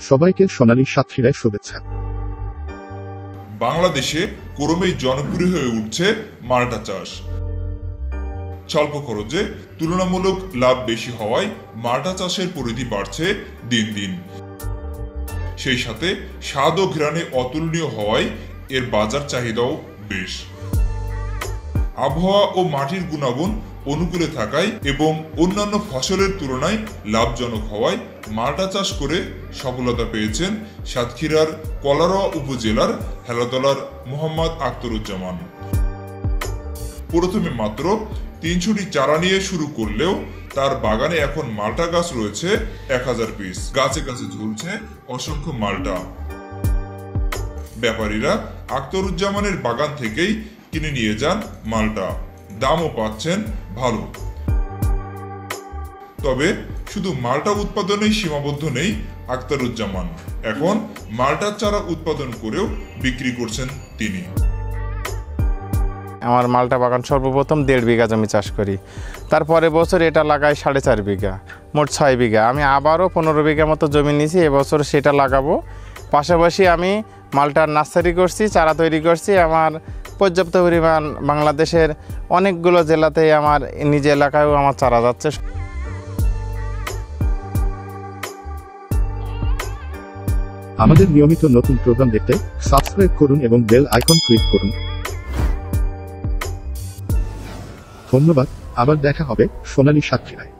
সবাইকে সোনালী সাতক্ষীরায় শুভেচ্ছা। বাংলাদেশে ক্রমেই জনপ্রিয় হয়ে উঠছে মাল্টা চাষ। স্বল্প খরচে তুলনামূলক লাভ বেশি হওয়ায় মাল্টা চাষের পরিধি বাড়ছে দিন দিন। সেই সাথে স্বাদ ও ঘ্রাণে অতুলনীয় হওয়ায় এর বাজার চাহিদাও বেশ। আবহাওয়া ও মাটির গুণাগুণ অনুকূলে থাকায় এবং অন্যান্য ফসলের তুলনায় লাভজনক হওয়ায় মাল্টা চাষ করে সফলতা পেয়েছেন সাতক্ষীরার কলারোয়া উপজেলার হেলাতলার মোহাম্মদ আখতারুজ্জামান। প্রথমে মাত্র ৩০০টি চারা নিয়ে শুরু করলেও তার বাগানে এখন মাল্টা গাছ রয়েছে ১০০০ পিস। গাছে গাছে ঝুলছে অসংখ্য মাল্টা। ব্যাপারীরা আখতারুজ্জামানের বাগান থেকেই কিনে নিয়ে যান মাল্টা, দামও পাচ্ছেন ভালো। তবে শুধু মাল্টা উৎপাদনেই সীমাবদ্ধ নেই আখতারুজ্জামান, এখন মাল্টার চারা উৎপাদন করেও বিক্রি করছেন তিনি। আমার মাল্টা বাগান সর্বপ্রথম ১.৫ বিঘা জমি চাষ করি, তারপরে বছর এটা লাগাই ৪.৫ বিঘা, মোট ৬ বিঘা। আমি আবারও ১৫ বিঘা মতো জমি নিয়েছি, এবছর সেটা লাগাবো। পাশাপাশি আমি মাল্টার নার্সারি করছি, চারা তৈরি করছি। আমার পর্যাপ্ত পরিমাণ বাংলাদেশের অনেকগুলো জেলাতেই আমার নিজ এলাকায়ও আমার চারা যাচ্ছে। আমাদের নিয়মিত নতুন প্রোগ্রাম দেখতে সাবস্ক্রাইব করুন এবং বেল আইকন ক্লিক করুন। ধন্যবাদ। আবার দেখা হবে সোনালী সাতক্ষীরায়।